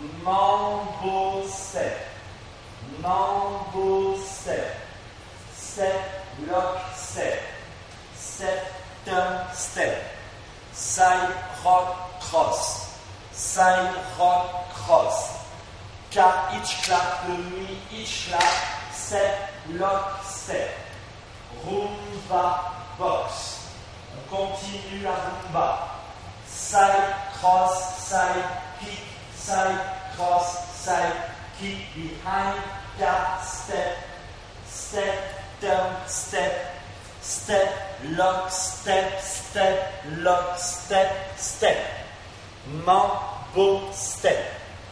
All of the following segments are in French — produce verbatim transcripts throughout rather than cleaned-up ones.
mambo step, mambo step, step, lock, step, step, turn, step, side, rock, cross, side, rock, cross, car each clap, the me, each clap, step, lock, step, rumba, box, on continue la rumba, side, cross, side, kick, side, cross, side, kick, behind, car, step, step, turn, step, step, lock, step, step, lock, step, step, mambo, step,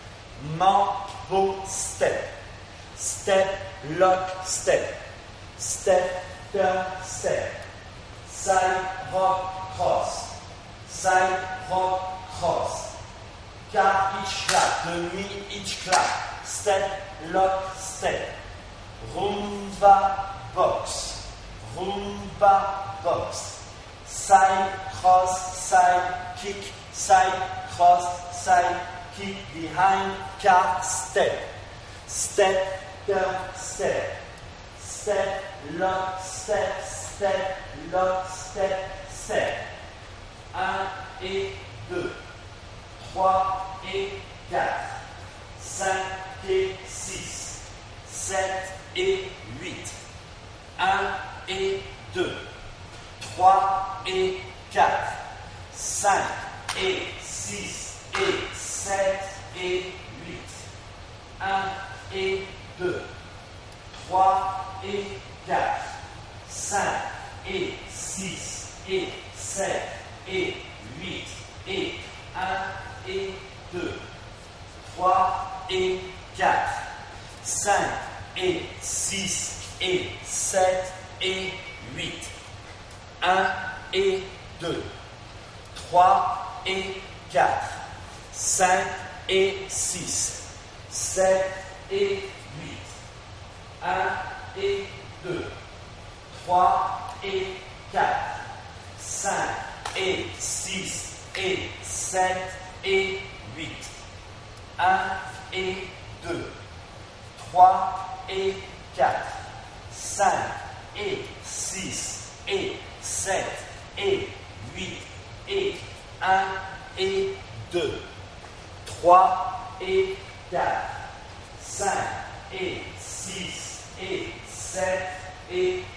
mambo, step, step, lock, step, step, turn, step, side, rock, cross, side, rock, cross, car each clap, the me, each clap, step, lock, step, rumba, box, rumba, box, side, cross, side, kick, side, cross, side, kick, behind, car, step, step, turn, step, step, lock, step, step, lock, step, step, un et deux, trois et quatre, cinq et six, sept et huit, un et deux, trois et quatre, cinq et six et sept et huit, un et deux, trois et quatre, cinq et six et sept et huit et un et deux, trois et quatre, cinq et six et sept et huit, un et deux, trois et quatre, cinq et six, sept et huit, un et deux, trois et quatre, cinq et six et sept et huit, un et deux, trois et quatre, cinq et six et sept et huit et un et deux, trois et quatre, cinq et six et sept et huit.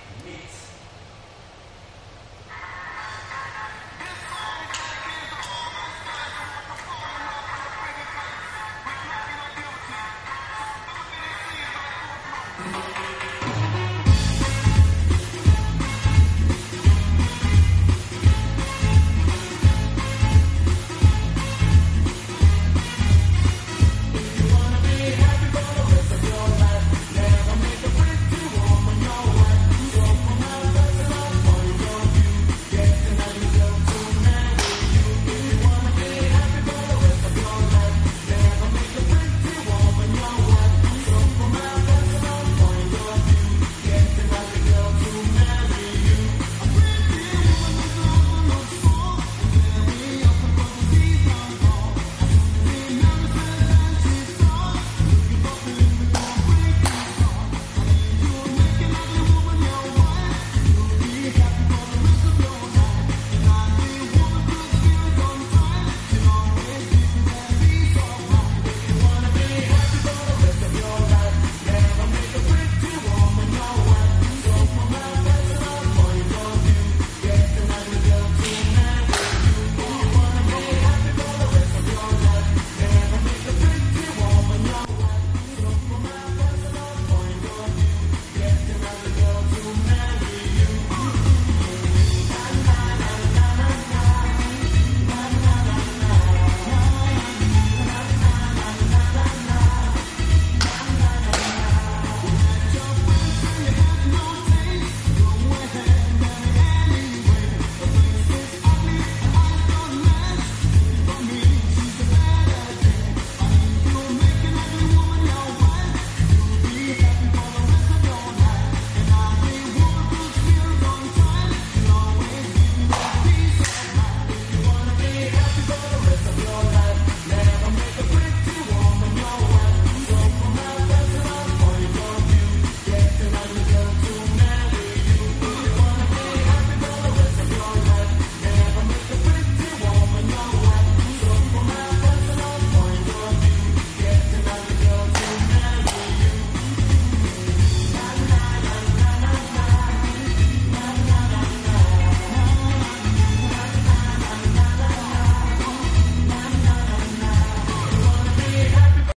Thank you.